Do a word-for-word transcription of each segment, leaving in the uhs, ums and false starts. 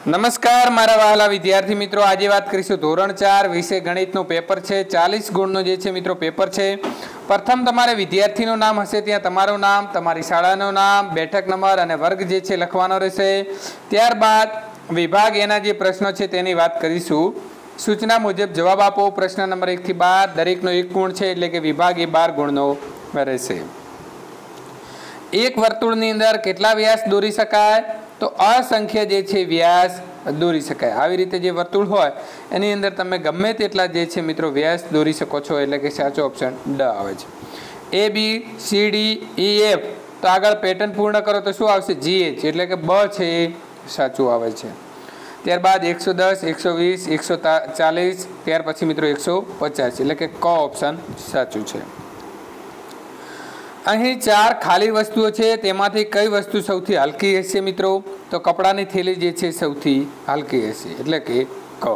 નમસ્કાર મારા વહાલા વિદ્યાર્થી મિત્રો, આજે વાત કરીશું ધોરણ ચાર વિષય ગણિતનું પેપર છે. ચાલીસ ગુણનું જે છે મિત્રો પેપર છે. પ્રથમ તમારે વિદ્યાર્થીનું નામ હશે, ત્યાં તમારું નામ, તમારી શાળાનું નામ, બેઠક નંબર અને વર્ગ જે છે લખવાનો રહેશે. ત્યારબાદ વિભાગ એના જે પ્રશ્નો છે તેની વાત કરીશું. સૂચના મુજબ જવાબ આપો. પ્રશ્ન નંબર એક થી બાર, દરેકનો એક ગુણ છે, એટલે કે વિભાગ એ બાર ગુણનો રહેશે. એક વર્તુળની અંદર કેટલા વ્યાસ દોરી શકાય? તો અસંખ્ય જે છે વ્યાસ દોરી શકાય. આવી રીતે જે વર્તુળ હોય એની અંદર તમે ગમે તેટલા જે છે મિત્રો વ્યાસ દોરી શકો છો, એટલે કે સાચો ઓપ્શન ડ આવે છે. A B C D E F, તો આગળ પેટર્ન પૂર્ણ કરો તો શું આવશે? જી એચ, એટલે કે બ છે એ સાચું આવે છે. ત્યારબાદ એકસો દસ, એકસો વીસ, એકસો ચાલીસ, ત્યાર પછી મિત્રો એકસો પચાસ, એટલે કે ક ઓપ્શન સાચું છે. અહીં ચાર ખાલી વસ્તુઓ છે, તેમાંથી કઈ વસ્તુ સૌથી હલકી હશે મિત્રો? તો કપડાની થેલી જે છે સૌથી હલકી હશે, એટલે કે ક.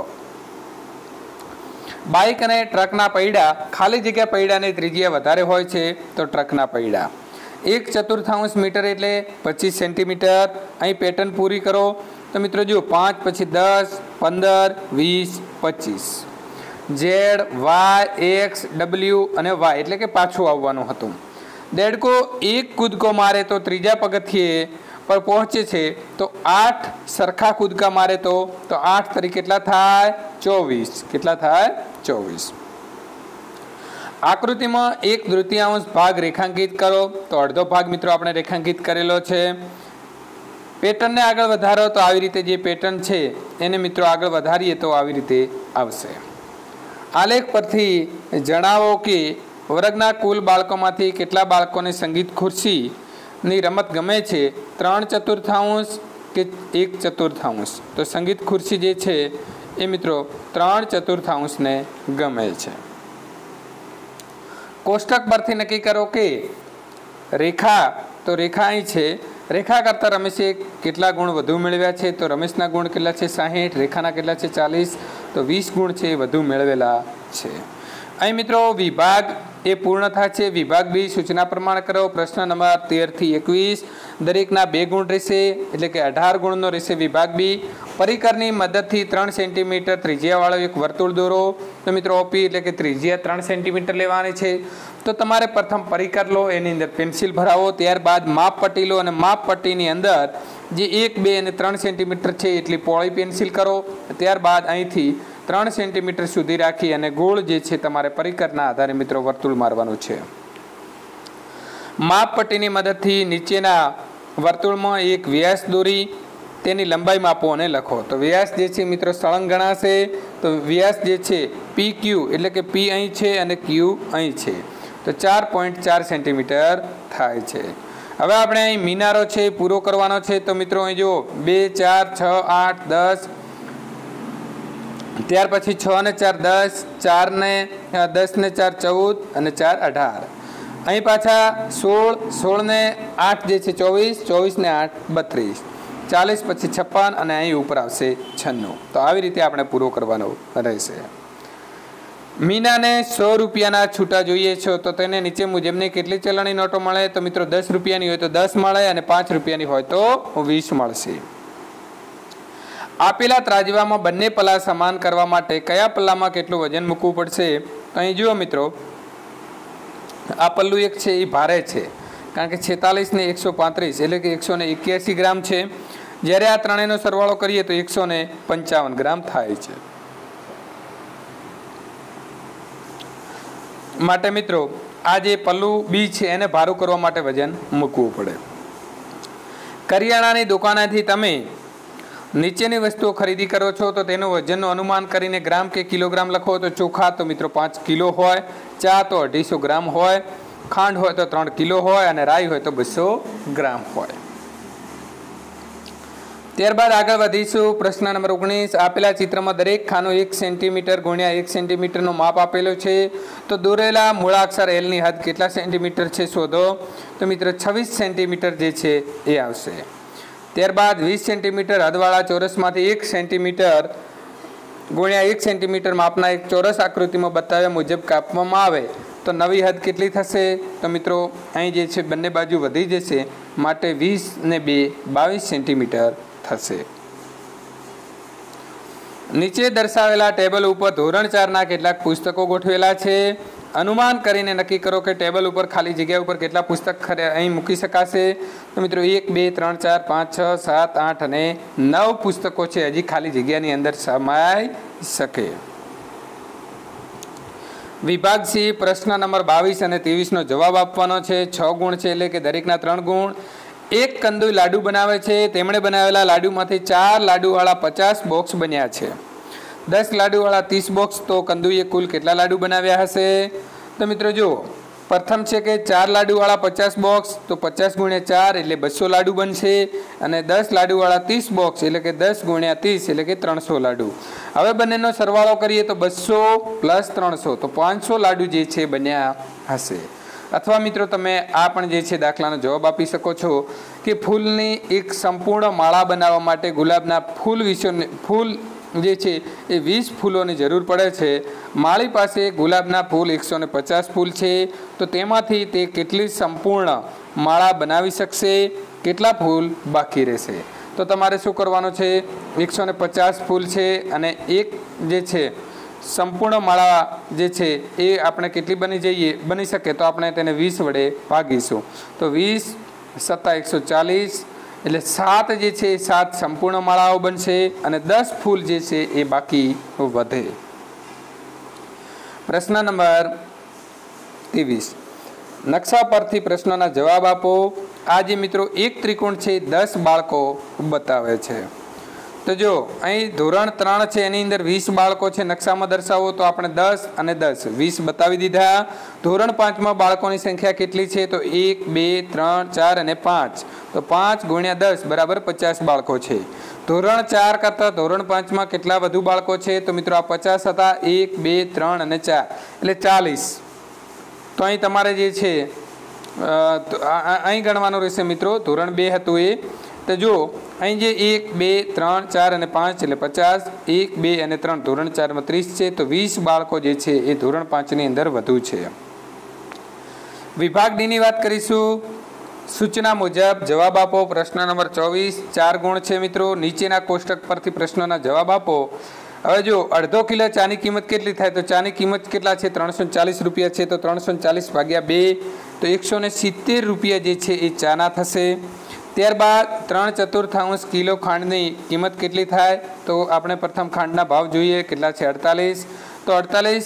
બાઇક અને ટ્રકના પૈડા, ખાલી જગ્યા પૈડાની ત્રિજ્યા વધારે હોય છે તો ટ્રકના પૈડા. એક ચતુર્થાંશ મીટર એટલે પચીસ સેન્ટીમીટર. અહીં પેટર્ન પૂરી કરો તો મિત્રો જુઓ, પાંચ પછી દસ, પંદર, વીસ, પચીસ. ઝેડ, વાય, એક્સ, ડબલ્યુ અને વાય, એટલે કે પાછું આવવાનું હતું. દેડકો એક કૂદકો મારે તો ત્રીજા પગથિયે પર પહોંચે છે, તો આઠ સરખા કૂદકા મારે તો તો આઠ તરીકે કેટલા થાય? ચોવીસ. કેટલા થાય? ચોવીસ. આકૃતિમાં એક તૃતીયાંશ ભાગ રેખાંકિત કરો, તો અડધો ભાગ મિત્રો આપણે રેખાંકિત કરેલો છે. પેટર્નને આગળ વધારો તો આવી રીતે જે પેટર્ન છે એને મિત્રો આગળ વધારીએ તો આવી રીતે આવશે. આલેખ પરથી જણાવો કે વર્ગના કુલ બાળકોમાંથી કેટલા બાળકોને સંગીત ખુરશીની રમત ગમે છે? ત્રણ ચતુર્થાંશ કે એક ચતુર્થાંશ? તો સંગીત ખુરશી જે છે એ મિત્રો ત્રણ ચતુર્થાંશને ગમે છે. કોષ્ટક પરથી નક્કી કરો કે રેખા, તો રેખા અહીં છે, રેખા કરતાં રમેશે કેટલા ગુણ વધુ મેળવ્યા છે? તો રમેશના ગુણ કેટલા છે? સાહીઠ. રેખાના કેટલા છે? ચાલીસ. તો વીસ ગુણ છે એ વધુ મેળવેલા છે. અહીં મિત્રો વિભાગ એ પૂર્ણ થાય છે. વિભાગ બી સૂચના પ્રમાણે કરો. પ્રશ્ન નંબર તેર થી એકવીસ, દરેકના બે ગુણ રહેશે, એટલે કે અઢાર ગુણનો રહેશે વિભાગ બી. પરિકરની મદદથી ત્રણ સેન્ટીમીટર ત્રિજ્યાવાળો એક વર્તુળ દોરો. તો મિત્રો ઓપી એટલે કે ત્રિજ્યા ત્રણ સેન્ટીમીટર લેવાની છે. તો તમારે પ્રથમ પરિકર લો, એની અંદર પેન્સિલ ભરાવો, ત્યારબાદ માપપટ્ટી લો અને માપપટ્ટીની અંદર જે એક, બે અને ત્રણ સેન્ટીમીટર છે એટલી પહોળી પેન્સિલ કરો. ત્યારબાદ અહીંથી ત્રણ સેન્ટીમીટર સુધી રાખી અને ગોળ જે છે તમારે પરિકરના આધારે મિત્રો વર્તુળ મારવાનું છે. માપપટ્ટીની મદદથી નીચેના વર્તુળમાં એક વ્યાસ દોરી તેની લંબાઈ માપો અને લખો. તો વ્યાસ જે છે મિત્રો સળંગ ગણાશે. તો વ્યાસ જે છે પી ક્યુ, એટલે કે પી અહીં છે અને ક્યુ અહીં છે, તો ચાર પોઈન્ટ ચાર સેન્ટીમીટર થાય છે. હવે આપણે અહીં મિનારો છે પૂરો કરવાનો છે. તો મિત્રો અહીં જુઓ, બે, ચાર, છ, આઠ, દસ, ત્યાર પછી છ ને ચાર દસ, ચાર ને દસ ને ચાર ચૌદ અને ચાર અઢાર. અહીં પાછા સોળ, સોળ ને આઠ જે છે ચોવીસ, ચોવીસ ને આઠ બત્રીસ, ચાલીસ પછી છપ્પન અને અહીં ઉપર આવશે છન્નું. તો આવી રીતે આપણે પૂરો કરવાનો રહેશે. મીનાને સો રૂપિયાના છૂટા જોઈએ છો, તો તેને નીચે મુજબની કેટલી ચલણી નોટો મળે? તો મિત્રો દસ રૂપિયાની હોય તો દસ મળે અને પાંચ રૂપિયાની હોય તો વીસ મળશે. આપેલા ત્રાજવામાં બંને પલ્લા સમાન કરવા માટે કયા પલ્લામાં કેટલું વજન મૂકવું પડશે? તો અહીં જુઓ મિત્રો, આ પલ્લું એક છે એ ભારે છે, કારણ કે છેતાલીસ ને એકસો પાંત્રીસ એટલે કે એકસો ને એક્યાસી ગ્રામ છે. જ્યારે આ ત્રણેયનો સરવાળો કરીએ તો એકસો ને પંચાવન ગ્રામ થાય છે. માટે મિત્રો આ જે પલ્લું બી છે એને ભારું કરવા માટે વજન મૂકવું પડે. કરિયાણાની દુકાનેથી તમે નીચેની વસ્તુઓ ખરીદી કરો છો, તો તેનું વજનનું અનુમાન કરીને ગ્રામ કે કિલોગ્રામ લખો. તો ચોખા તો મિત્રો પાંચ કિલો હોય, ચા તો અઢીસો ગ્રામ હોય, ખાંડ હોય તો ત્રણ કિલો હોય અને રાઈ હોય તો બસો ગ્રામ હોય. ત્યારબાદ આગળ વધીશું. પ્રશ્ન નંબર ઓગણીસ, આપેલા ચિત્રમાં દરેક ખાનું એક સેન્ટીમીટર ગુણ્યા એક સેન્ટીમીટરનું માપ આપેલું છે. તો દોરેલા મૂળાક્ષર એલની હદ કેટલા સેન્ટીમીટર છે શોધો. તો મિત્રો છવ્વીસ સેન્ટીમીટર જે છે એ આવશે. ત્યારબાદ વીસ સેન્ટીમીટર હદવાળા ચોરસમાંથી એક સેન્ટીમીટર ગુણ્યા એક સેન્ટીમીટર માપના એક ચોરસ આકૃતિમાં બતાવ્યા મુજબ કાપવામાં આવે તો નવી હદ કેટલી થશે? તો મિત્રો અહીં જે છે બંને બાજુ વધી જશે, માટે વીસ ને બે બાવીસ સેન્ટીમીટર થશે. નીચે દર્શાવેલા ટેબલ ઉપર ધોરણ ચારના કેટલાક પુસ્તકો ગોઠવેલા છે. અનુમાન કરીને નક્કી કરો કે ટેબલ ઉપર ખાલી જગ્યા ઉપર કેટલા પુસ્તક અહીં મૂકી શકાશે. તો મિત્રો એક બે ત્રણ ચાર પાંચ છ સાત આઠ અને નવ પુસ્તકો છે હજી ખાલી જગ્યાની અંદર સમાઈ શકે. વિભાગ સી પ્રશ્ન નંબર બાવીસ અને ત્રેવીસનો જવાબ આપવાનો છે. છ ગુણ છે એટલે કે દરેકના ત્રણ ગુણ. એક કંદુઈ લાડુ બનાવે છે. તેમણે બનાવેલા લાડુમાંથી ચાર લાડુવાળા પચાસ બોક્સ બન્યા છે. દસ લાડુવાળા ત્રીસ બોક્સ. તો કંદુઈએ કુલ કેટલા લાડુ બનાવ્યા હશે? તો મિત્રો જુઓ, પ્રથમ છે કે ચાર લાડુવાળા પચાસ બોક્સ, તો પચાસ ગુણ્યા ચાર એટલે બસો લાડુ બનશે. અને દસ લાડુવાળા ત્રીસ બોક્સ એટલે કે દસ ગુણ્યા ત્રીસ એટલે કે ત્રણસો લાડુ. હવે બંનેનો સરવાળો કરીએ તો બસો પ્લસ ત્રણસો, તો પાંચસો લાડુ જે છે બન્યા હશે. અથવા મિત્રો તમે આ પણ જે છે દાખલાનો જવાબ આપી શકો છો કે ફૂલની એક સંપૂર્ણ માળા બનાવવા માટે ગુલાબના ફૂલ વિશે ફૂલ જે છે એ વીસ ફૂલોની જરૂર પડે છે. માળી પાસે ગુલાબના ફૂલ એકસો ને પચાસ ફૂલ છે, તો તેમાંથી તે કેટલી સંપૂર્ણ માળા બનાવી શકશે? કેટલા ફૂલ બાકી રહેશે? તો તમારે શું કરવાનું છે? એકસો ને પચાસ ફૂલ છે અને એક જે છે સંપૂર્ણ માળા જે છે એ આપણે કેટલી બની જઈએ બની શકે, તો આપણે તેને વીસ વડે ભાગીશું. તો વીસ સત્તા એકસો ચાલીસ એટલે સાત જે છે એ સાત સંપૂર્ણ માળાઓ બનશે અને દસ ફૂલ જે છે એ બાકી વધે. પ્રશ્ન નંબર ત્રેવીસ. નકશા પરથી પ્રશ્નોના જવાબ આપો. આ જે મિત્રો એક ત્રિકોણ છે દસ બાળકો બતાવે છે. તો જો અહીં ધોરણ ત્રણ છે એની અંદર વીસ બાળકો છે, નકશામાં દર્શાવો. તો આપણે દસ અને દસ વીસ બતાવી દીધા. ધોરણ પાંચમાં બાળકોની સંખ્યા કેટલી છે? તો એક બે ત્રણ ચાર અને પાંચ. તો પાંચ ગુણ્યા દસ બરાબર પચાસ બાળકો છે. ધોરણ ચાર કરતાં ધોરણ પાંચમાં કેટલા વધુ બાળકો છે? તો મિત્રો આ પચાસ હતા, એક બે ત્રણ અને ચાર એટલે ચાલીસ. તો અહીં તમારે જે છે અહીં ગણવાનું રહેશે મિત્રો. ધોરણ બે હતું એ. તો જો અહીં જે એક બે ત્રણ ચાર અને પાંચ એટલે પચાસ, એક બે અને ત્રણ ધોરણ ચારમાં ત્રીસ છે. તો વીસ બાળકો જે છે એ ધોરણ પાંચની અંદર વધુ છે. વિભાગ ડીની વાત કરીશું. સૂચના મુજબ જવાબ આપો. પ્રશ્ન નંબર ચોવીસ. ચાર ગુણ છે મિત્રો. નીચેના કોષ્ટક પરથી પ્રશ્નોના જવાબ આપો. હવે જો અડધો કિલો ચાની કિંમત કેટલી થાય? તો ચાની કિંમત કેટલા છે? ત્રણસો ચાલીસ રૂપિયા છે. તો ત્રણસો ચાલીસ ભાગ્યા બે તો એકસો ને સિત્તેર રૂપિયા જે છે એ ચાના થશે. ત્યારબાદ ત્રણ ચતુર્થાંશ કિલો ખાંડની કિંમત કેટલી થાય? તો આપણે પ્રથમ ખાંડના ભાવ જોઈએ કેટલા છે? અડતાલીસ. તો અડતાલીસ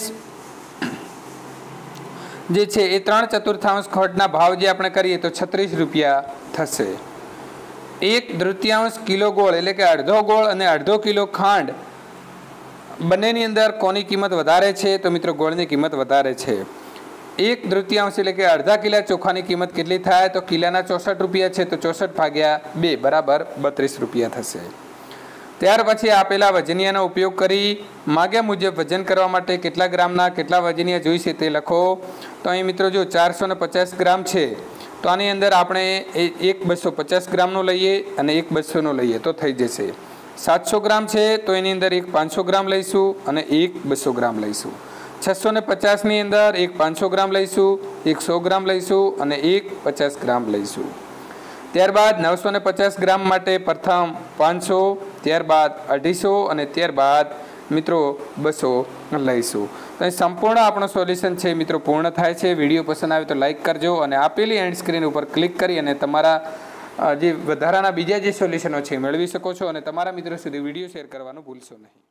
જે છે એ ત્રણ ચતુર્થાંશ ખાંડના ભાવ જે આપણે કરીએ તો છત્રીસ રૂપિયા થશે. એક તૃતીયાંશ કિલો ગોળ એટલે કે અડધો ગોળ અને અડધો કિલો ખાંડ બંનેની અંદર કોની કિંમત વધારે છે? તો મિત્રો ગોળની કિંમત વધારે છે. એક તૃતીયાંશ એટલે કે અડધા કિલા ચોખાની કિંમત કેટલી થાય? તો કિલાના ચોસઠ રૂપિયા છે. તો ચોસઠ ભાગ્યા બે બરાબર બત્રીસ રૂપિયા થશે. ત્યાર પછી આપેલા વજનિયાનો ઉપયોગ કરી માગ્યા મુજબ વજન કરવા માટે કેટલા ગ્રામના કેટલા વજનિયા જોઈશે તે લખો. તો અહીં મિત્રો જો ચારસો ને પચાસ ગ્રામ છે, તો આની અંદર આપણે એક બસો પચાસ ગ્રામનું લઈએ અને એક બસોનું લઈએ તો થઈ જશે. સાતસો ગ્રામ છે તો એની અંદર એક પાંચસો ગ્રામ લઈશું અને એક બસો ગ્રામ લઈશું. છસો ને પચાસની અંદર એક પાંચસો ગ્રામ લઈશું, એક સો ગ્રામ લઈશું અને એક પચાસ ગ્રામ લઈશું. ત્યારબાદ નવસો ને પચાસ ગ્રામ માટે પ્રથમ પાંચસો, ત્યારબાદ અઢીસો અને ત્યારબાદ મિત્રો બસો લઈશું. તો અહીં સંપૂર્ણ આપણું સોલ્યુશન છે મિત્રો પૂર્ણ થાય છે. વિડીયો પસંદ આવે તો લાઇક કરજો અને આપેલી એન્ડ સ્ક્રીન ઉપર ક્લિક કરી અને તમારા જે વધારાના બીજા જે સોલ્યુશનો છે મેળવી શકો છો અને તમારા મિત્રો સુધી વિડીયો શેર કરવાનું ભૂલશો નહીં.